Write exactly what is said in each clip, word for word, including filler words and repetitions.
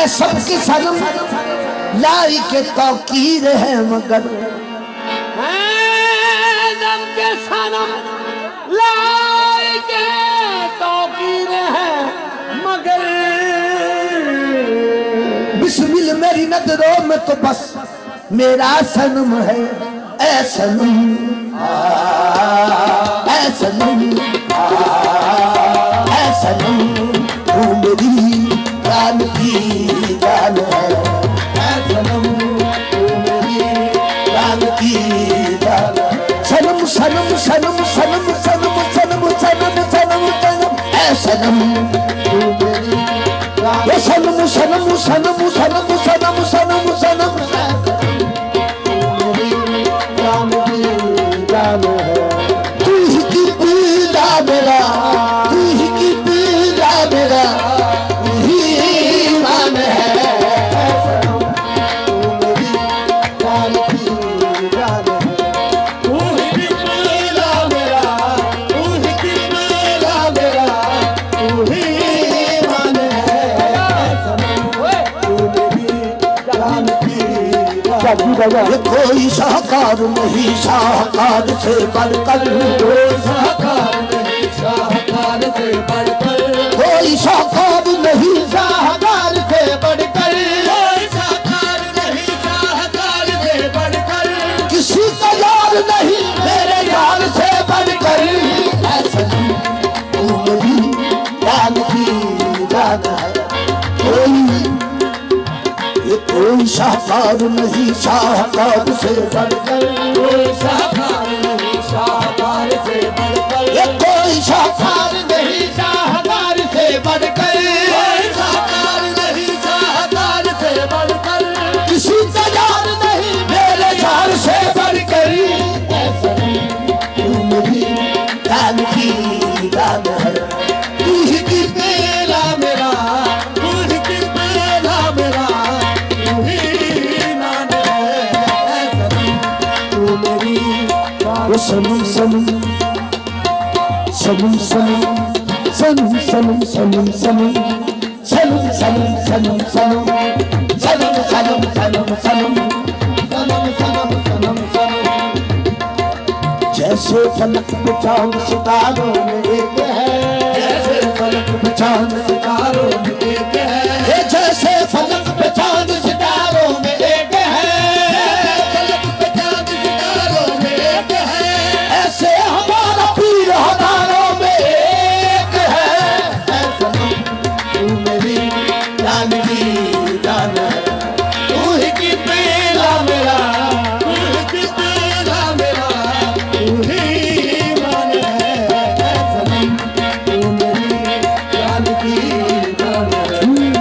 है सबकी सनम, लाई के तौकीर है मगर सबके सनम लाई के तौकीर है मगर बिस्मिल मेरी नजरों में तो बस मेरा सनम है। ऐ सनम ऐ सनम ऐ सनम तू मेरी जान की जान है। ऐ सनम तू मेरी जान की जान है। सनम सनम सनम सनम सनम सनम सनम सनम सनम ऐ सनम तू मेरी ये सनम सनम सनम सनम सनम सनम सनम तू ही की पीला मेरा, तू ही की पीला मेरा, तू ही मान है। जान की जान है, तू ही की पीला मेरा, तू ही की पीला मेरा, तू ही मान है। तू मेरी जान की ये कोई शाहकार नहीं शाहकार से बढ़कर, कोई शाहकार नहीं शाहकार से बढ़कर, कोई शाहकार नहीं शाहकार से बढ़कर, कोई शाहकार नहीं शाहकार से बढ़कर, किसी का यार नहीं मेरे यार से बढ़कर। ऐसा तू मेरी जान की जान है। कोई ये कोई शाहकार नहीं शाहकार से बढ़कर, कोई शाहकार नहीं शाहकार से बढ़कर, ये कोई शाहकार नहीं शाहकार से बढ़कर, कोई शाहकार नहीं शाहकार से बढ़कर, किसी का यार नहीं मेरे यार से बढ़कर। ऐसा तू मेरी जान की जान है। तू ही की पीला मेरा, तू ही की पीला मेरा, सनम सनम सनम सनम सनम सनम सनम सनम सनम सनम सनम सनम सनम सनम सनम सनम सनम सनम सनम जैसे फलक पे चांद सितारों में एक है, जैसे फलक पे चांद सितारों में एक है, जैसे फलक पे चांद सितारों में एक है, फलक पे चांद सितारों में एक है, ऐसे हमारा पीर हजारों में एक है। तू मेरी जान की जान है, तू ही की पीला मेरा, तू ही की पीला मेरा, तू ही मान है। तू मेरी जान की जान है।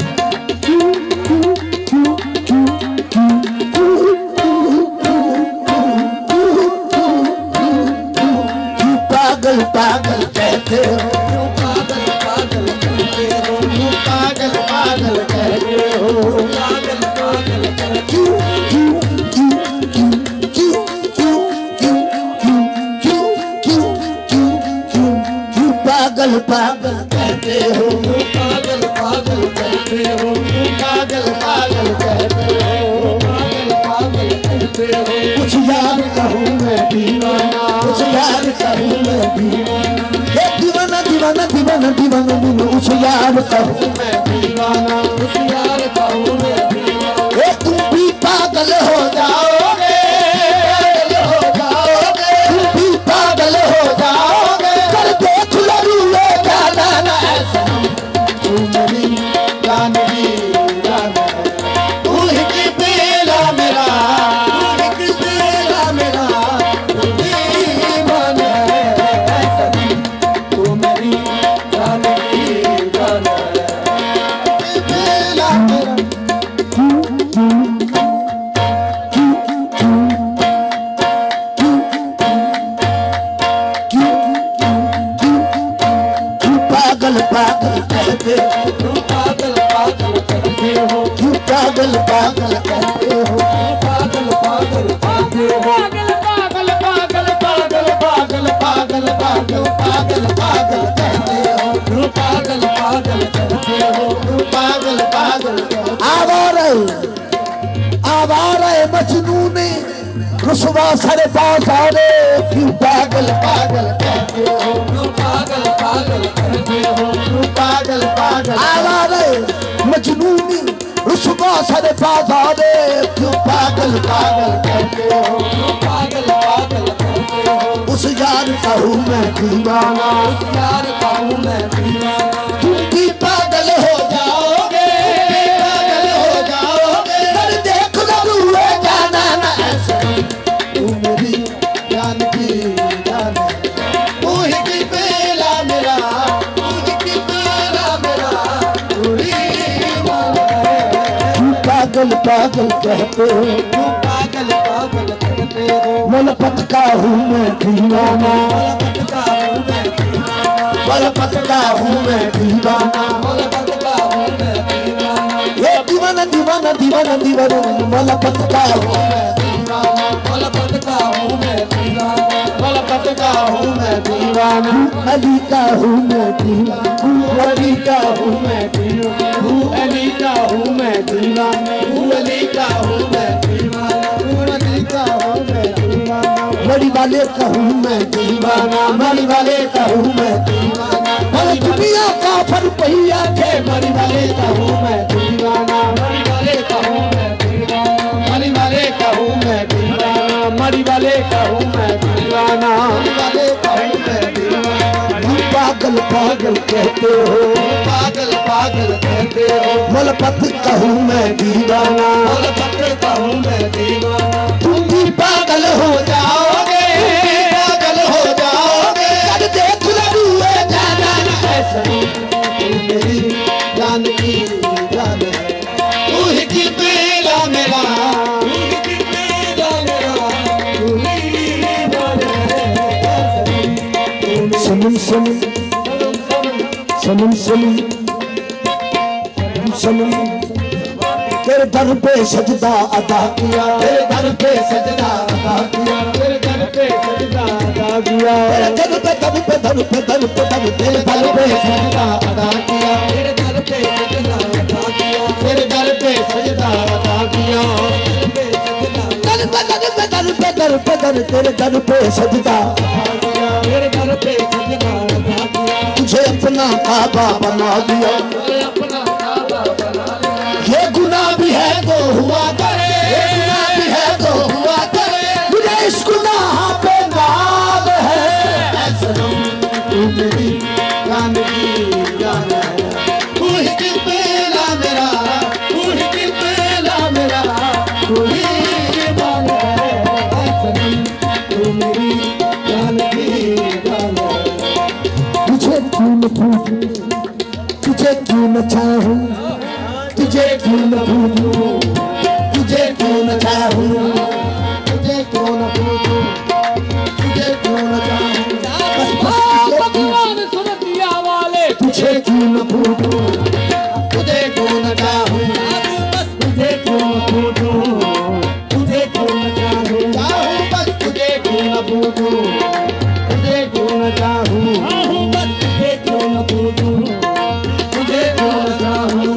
पागल पागल कहते हो, पागल पागल कहते हो, पागल पागल कहते हो, पागल पागल कहते हो, क्यों क्यों क्यों क्यों क्यों क्यों क्यों क्यों क्यों क्यों क्यों पागल पागल कहते हो, पागल पागल कहते हो, पागल पागल कहते हो, पागल पागल कहते हो। कुछ यार कहूँ मैं दीवाना, कुछ यार कहूँ मैं दीवाना, ये दीवाना दीवाना दीवाना दीवाना दीवाना, कुछ यार कहूँ मैं दीवाना, कुछ यार कहूँ मैं दीवाना। ये तुम भी पागल हो जाओगे, पागल हो जाओगे, तुम भी पागल हो जाओगे, कर देख लरूए जाना ना। ऐसा तू मेरी जान की जान है, तू ही की पीला मेरा, तू ही की पीला मेरा, तू ही मान है। ऐसा तू मेरी जान की जान है। पागल आवारा आवारा मजनू ने रुसवा सर बाजारे क्यों पागल पागल कहते हो क्यों पागल पागल कहते हो क्यों पागल पागल आवारा मजनू ने रुसवा सर बाजारे क्यों पागल पागल कहते हो क्यों पागल पागल कहते हो उस यार का हूँ मैं दीवाना उस यार का हूँ मैं दीवाना तुम भी पागल हो जाओगे पागल हो जाओगे कर देख लो हुए जाना ना ऐसा तू मेरी जान की जान तू ही की बेला मेरा तू ही की बेला मेरा तू ही तू पागल पागल कहते हो तू पागल पागल कहते हो मलपत का हूँ मैं दीवाना मलपत का हूँ मैं दीवाना मलपत का हूँ मैं दीवाना मलपत का हूँ मैं दीवाना ये दीवाना दीवाना दीवाना दीवाना मलपत का हूँ मैं दीवाना मलपत का हूँ मैं दीवाना मलपत का हूँ मैं दीवाना अली का हूँ मैं दीवाना अली का हूँ मैं दीवाना अली का हूँ मैं दीवाना अली का हूँ मैं दीवाना अली का हूँ मैं दीवाना मरी वाले का हूँ मैं दीवाना मरी वाले का हूँ मैं दीवाना मरी दुनिया का फर पहिया थे मरी वाले का हूँ मैं दीवाना मरी वाले का हूँ मैं दीवाना मरी वाले का हूँ मैं दीवाना मरी वाले का हूँ मैं दीवाना मरी वाले का हूँ मैं दीवाना तुम पागल पागल कहते हो पागल पागल कहते हो मलपत का हूँ मैं दीवाना मलपत का हूँ मैं दीवाना तुम भी पागल हो जाओगे पागल हो जाओगे कर देख लो हुए जाना ऐसा तू मेरी जान की जान है तू ही की बेला मेरा तू ही की बेला मेरा तू ही जान है सनम सनम सनम सनम सनम तेरे दर पे सजदा अदा किया तेरे दर पे सजदा अदा किया तेरे दर पे सजदा अदा किया तेरे दर पे दर पे दर पे दर पे दर तेरे दर पे सजदा अदा किया तेरे दर पे सजदा अदा किया तेरे दर पे सजदा अदा किया दर पे दर पे दर पे दर पे दर तेरे दर पे सजदा अदा किया तेरे दर पे सजदा अदा किया तुझे अपना काबा बना दिया अपना काबा बना ये गुनाह भी है तो हुआ करे ये गुनाह भी है तो हुआ करे मुझे इस गुनाह पे नाज है सनम तू मेरी जान की जान है तू ही की बेला मेरा तू ही की बेला मेरा तू ही मान है सनम तू मेरी जान की जान है तुझे क्यों न पूछूं तुझे क्यों न चाहूं तुझे क्यों न पूछूं तुझे क्यों न चाहूं तुझे क्यों न पूछूं तुझे क्यों न चाहूं भगवान सुरतिया वाले तुझे क्यों न पूछूं तुझे क्यों न चाहूं तुझे क्यों न पूछूं तुझे क्यों न चाहूं चाहूं बस तुझे क्यों न पूछूं तुझे क्यों न चाहूं चाहूं बस तुझे क्यों न पूछूं तुझे क्यों न चाहूं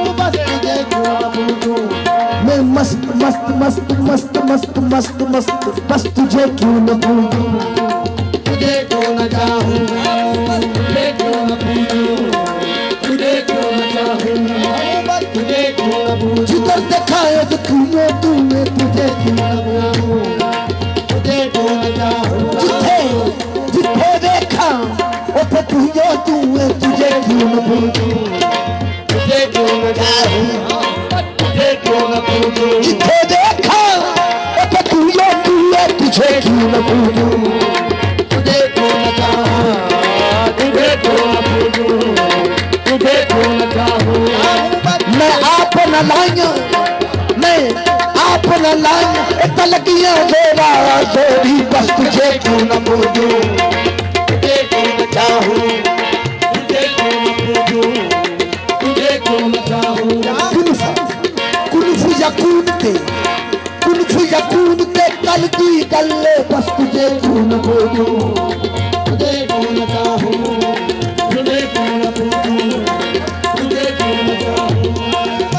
मैं मस्त मस्त मस्त मस्त मस्त मस्त मस्त बस तुझे क्यों न पूछूं तुझे क्यों न चाहूं तुझे क्यों न पूछूं तुझे क्यों न चाहूं तुझे क्यों न पूछूं जिधर दिखाए तो तूने तूने तुझे क्यों न पूछूं तुझे क्यों न चाहूं जिथे जिथे देखा उठे तुझे तूने तुझे क्यों न पूछूं तुझे क्यों न चाहूं तुझे क्यों न पूछूं जिथे देखा उठे तुझे तूने तुझे क्यों न पूछूं तुझे क्यों न चाहूं तुझे क्यों न पूछूं तुझे क्यों न चाहूं मैं आप न लाइया मैं आप न लाइया तलकियां मेरा जोड़ी बस तुझे क्यों न पूछूं तुझे क्यों न चाहूं तुझे क्यों न पूछूं तुझे क्यों न चाहूं कुल्फ यकून के कुल्फ यकून के कल की गल्ले बस तुझे क्यों न पूछूं तुझे क्यों न चाहूं तुझे क्यों न पूछूं तुझे क्यों न चाहूं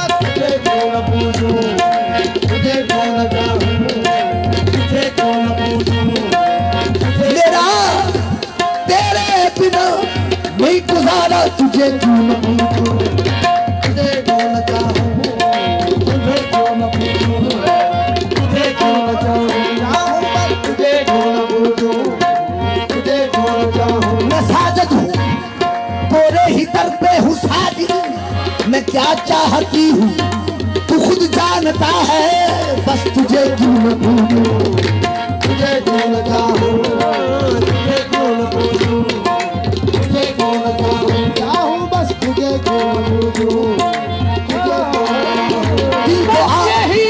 तुझे क्यों न पूछूं, तुझे क्यों न चाहूं, तुझे क्यों न पूछूं, तुझे क्यों न चाहूं, तुझे क्यों न पूछूं, तुझे क्यों न चाहूं। मैं साजिद हूँ तेरे ही दर पे हूँ साजिद, मैं क्या चाहती हूँ तू खुद जानता है, बस तुझे क्यों न पूछूं, तुझे क्यों न चाहूं, तुझे क्यों न पूछूं, तुझे क्यों न चाहूं, चाहूं बस तुझे क्यों न पूछूं, तुझे क्यों न चाहूं। यही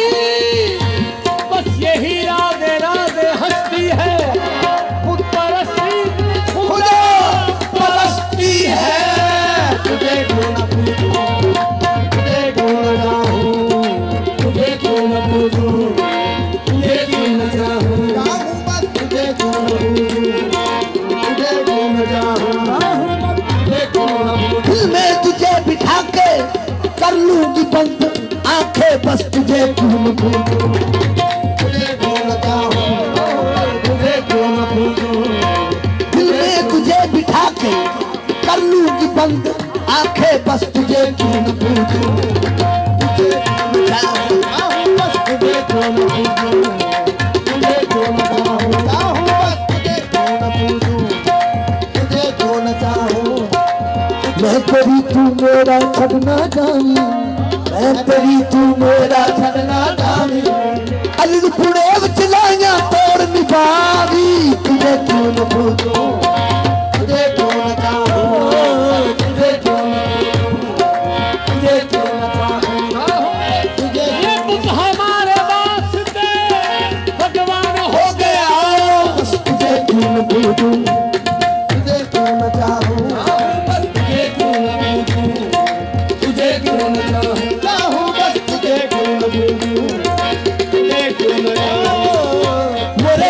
बस यही राधे राधे हस्ती है, खुद परस्ती खुदा परस्ती है, तुझे क्यों न पूछूं, तुझे क्यों न चाहूं, तुझे क्यों न पूछूं, तुझे क्यों न चाहूं, चाहूं बस तुझे क्यों न पूछूं, तुझे क्यों न चाहूं, तुझे क्यों न पूछूं। दिल में तुझे बिठा के कर लूंगी बंद आंखें, बस तुझे क्यों न पूछूं, तुझे क्यों न चाहूं, तुझे क्यों न पूछूं। दिल में तुझे बिठा के कर लूंगी बंद आंखें, बस तुझे क्यों न पूछूं, तुझे क्यों न चाहूं, बस तुझे क्यों न पूछूं, तुझे क्यों न चाहूं, चाहूं बस तुझे क्यों न पूछूं, तुझे क्यों न चाहूं। मैं तेरी तू मेरा छड़ना जानी, मैं तेरी तू मेरा छड़ना जानी, अलिद पुणे विच लाइयां तोड़ निभावी, तुझे क्यों न पूछूं, तुझे क्यों न चाहूं, तुझे क्यों न पूछूं, तुझे क्यों न चाहूं, तुझे ये बुत हमारे वास्ते भगवान हो गया, बस तुझे क्यों न पूछूं, तुझे क्यों न चाहूं, बस तुझे क्यों न पूछूं, तुझे क्यों न चाहूं, चाहूं बस तुझे क्यों न पूछूं, तुझे क्यों न चाहूं। मोरे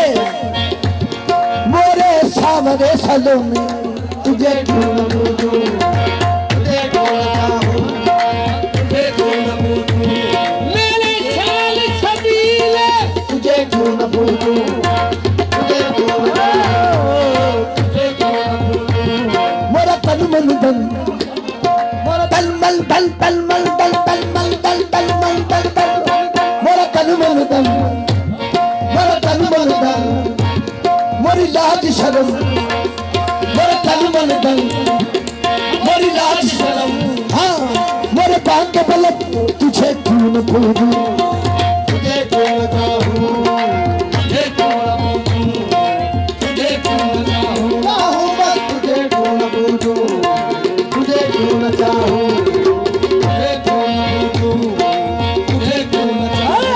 मोरे सावरे सलों में तुझे क्यों न पूछूं, तुझे क्यों न चाहूं, तुझे क्यों न पूछूं, मेरे ख्याल छबीले, तुझे क्यों न पूछूं, तुझे क्यों न चाहूं, तुझे क्यों न पूछूं। मोरा तन मन धन, मोरा तन मन धन, तन मन धन, तन मन धन, तन मन धन, तन मोरा तन मन धन, मोरा तन मन धन, मोरी लाज शर्म, मोरा तन मन धन, मोरी लाज शर्म, हाँ मोरे पांव के बल तुझे क्यों न पूछूं, तुझे क्यों न चाहूं, तुझे क्यों न पूछूं, तुझे क्यों न चाहूं, चाहूं बस तुझे क्यों न पूछूं, तुझे क्यों न चाहूं, तुझे क्यों न पूछूं, तुझे क्यों न चाहूं,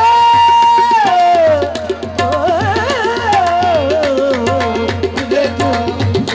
तुझे क्यों न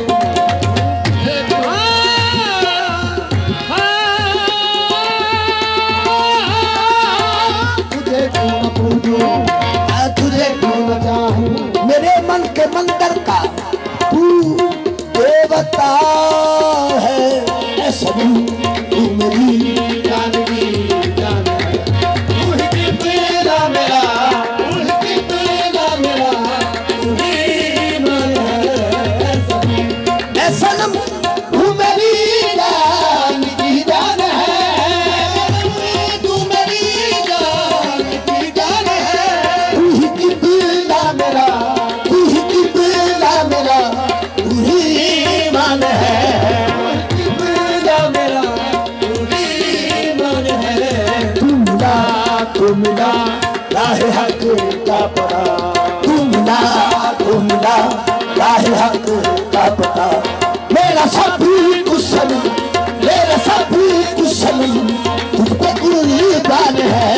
तुझे क्यों न पूछूं, तुझे क्यों न चाहूं। मेरे मन के मंदिर का तू देवता है, ऐ सभी तू मेरी जान की जान है, तू ही किबला मेरा, तू ही किबला मेरा, तू ही मन है, ऐ सभी ऐ सनम तू मेरी जान की जान है, तू मेरी जान की जान है, तू ही किबला मेरा, तू ही किबला मेरा, तू ही ईमान है, किबला मेरा, तू ही ईमान है। तू मिला तू मिला राहे हक का पता, तू मिला तू मिला राहे हक का पता, मेरा सब कुछ सनम, मेरा सब कुछ सनम तुझ पे कुर्बान है,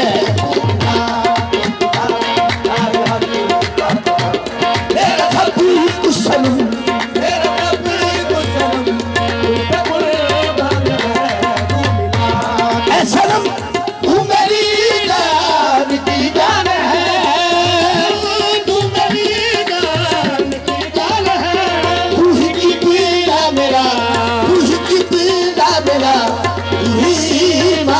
मेरा सब कुछ सनम, मेरा सब कुछ सनम तुझ पे कुर्बान है। तू मिला ऐ सनम तू मेरी जान की जान है, तू मेरी जान की जान है, तू ही किबला मेरा, तू ही किबला मेरा, तू ही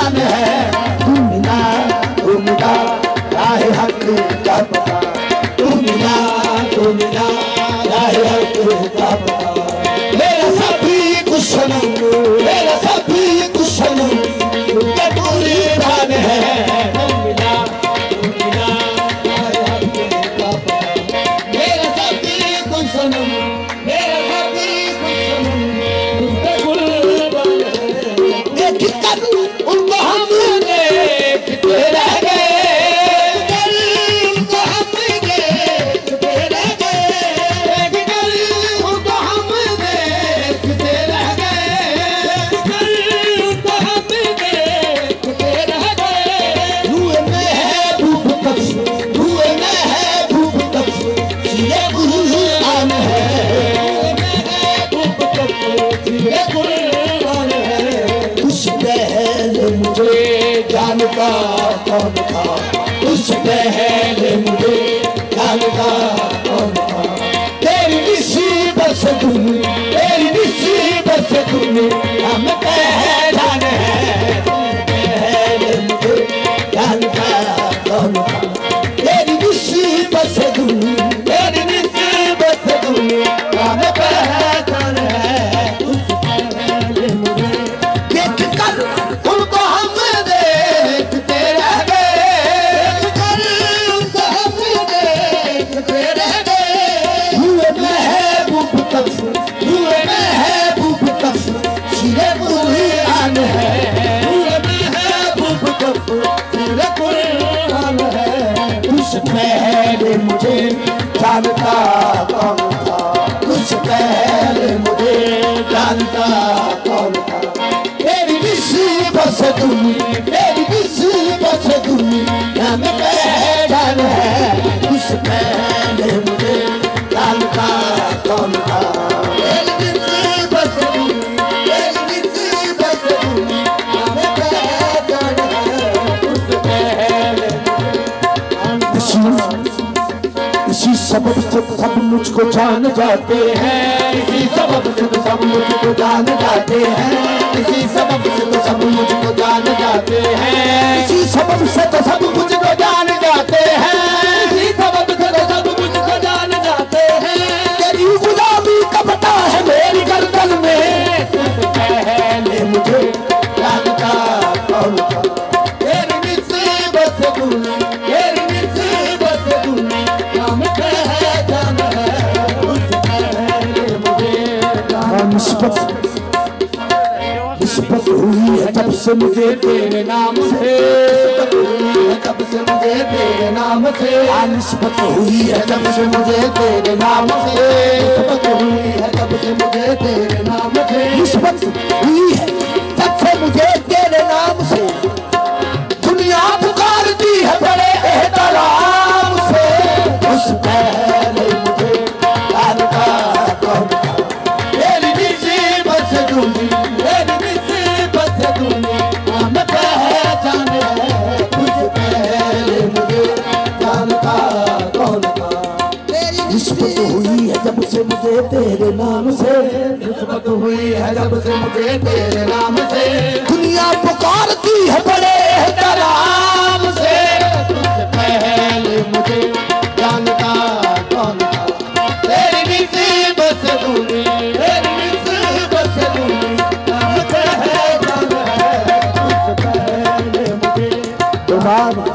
जानता कौन था, उस पहले मुझे जानता कौन था। तेरी मुसीबत से दूर, तेरी मुसीबत से दूर हम पहचान है, पहले मुझे जानता कौन था। तेरी मुसीबत से दूर, तेरी मुसीबत से दूर हम पहचान है, उस पहले मुझे देख कर उनको हम देखते रह गए, देख कर उनको हम देखते रह गए। हुए महबूब तक, हुए महबूब तक सीरे कुरान है, हुए महबूब तक सीरे कुरान है। उस पहले मुझे जानता कौन था, उस पहले मुझे जानता कौन था। तेरी मुसीबत से दूर, तेरी मुसीबत से दूर हम पहचान है, उस पहले मुझे जानता कौन था। तेरी मुसीबत से दूर, तेरी मुसीबत से दूर हम पहचान है, उस पहले मुझे। इसी सबब से सब मुझको जान जाते हैं, इसी सबब से तो सब मुझको जान जाते हैं, इसी सबब से तो सब मुझको जान जाते हैं, इसी सबब से तो सब मुझको जान जाते हैं, इसी सबब से तो सब मुझको जान जाते हैं। तेरी गुलामी का पता है मेरी गर्दन में, पहले मुझे जानता कौन था। तेरी मुसीबत से दूर, तेरी मुसीबत से दूर हम पहचान है, उस पहले मुझे निस्बत निस्बत हुई है जब से मुझे तेरे नाम से, निस्बत हुई है जब से मुझे तेरे नाम से, निस्बत हुई है जब से मुझे तेरे नाम से, निस्बत हुई है जब से मुझे तेरे नाम से, निस्बत हुई है जब से मुझे तेरे नाम से। दुनिया पुकारती है बड़े एहतराम से, उस पहले मुझे जानता कौन था। तेरी मुसीबत से दूर, तेरी मुसीबत से दूर हम पहचान है, उस पहले मुझे जानता कौन था। निस्बत हुई है जब से मुझे तेरे नाम से, निस्बत हुई है जब से मुझे तेरे नाम से। दुनिया पुकारती है बड़े एहतराम से, उस पहले मुझे जानता कौन था। तेरी मुसीबत से दूर, तेरी मुसीबत से दूर हम पहचान है, उस पहले मुझे तुम्हारा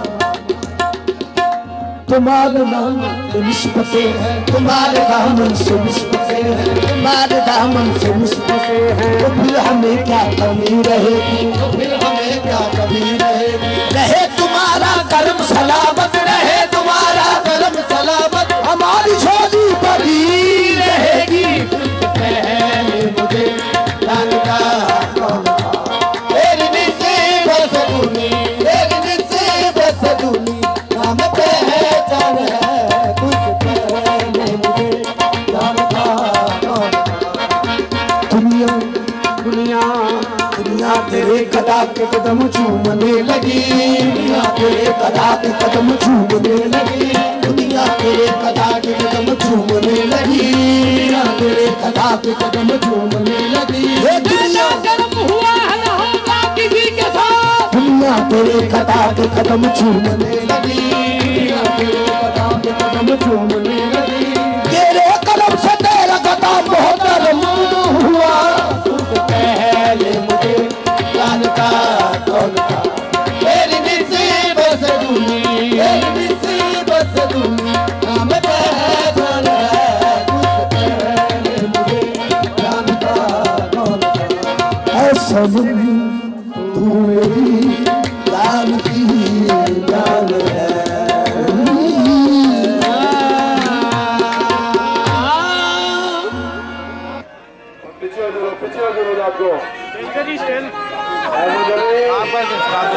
तुम्हारे नाम से निस्बतें हैं, तुम्हारे दामन से निस्बतें हैं, तुम्हारे दामन से निस्बतें हैं। तो फिर हमें क्या कमी रहेगी, तो फिर हमें क्या कमी रहेगी। रहे तुम्हारा करम सलामत, रहे तुम्हारा करम सलामत, हमारी झोली बड़ी रहेगी। पहले मुझे जानता कौन था। तेरी मुसीबत से दूर, तेरी मुसीबत से दूर हम पहचान है, कुछ पहले मुझे जानता कौन था। दुनिया दुनिया दुनिया तेरे कदा के कदम चूमने लगी, दुनिया तेरे कदा के कदम चूमने लगी, दुनिया तेरे कदा के कदम चूमने लगी, दुनिया तेरे कदा के कदम चूमने लगी। दुनिया कर्म हुआ है ना होगा किसी के साथ, दुनिया तेरे कदा के कदम चूमने लगी, दुनिया तेरे कदा के कदम चूमने लगी। तेरे कदम से तेरा कदम मोहतरम हुआ, उस पहले मुझे जानता कौन था। तेरी मुसीबत से दूर, तेरी मुसीबत से दूर हम पहचान है, उस पहले मुझे जानता कौन था। ऐसा तू मेरी जान की जान है। पीछे पीछे आपको